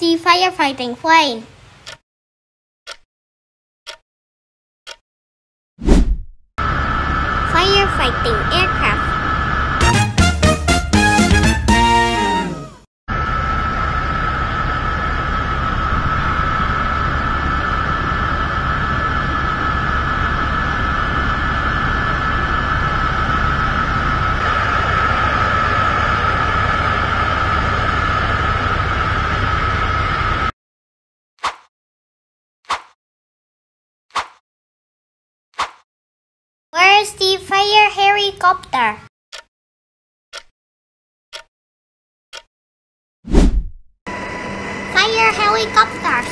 the firefighting plane? Firefighting aircraft. Where is the fire helicopter? Fire helicopters.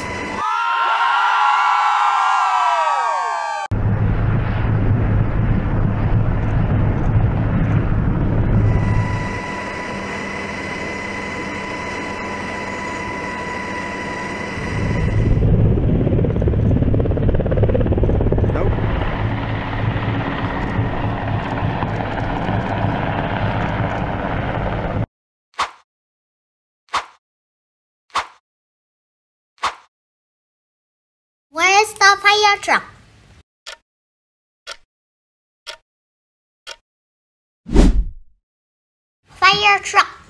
Where is the fire truck? Fire truck.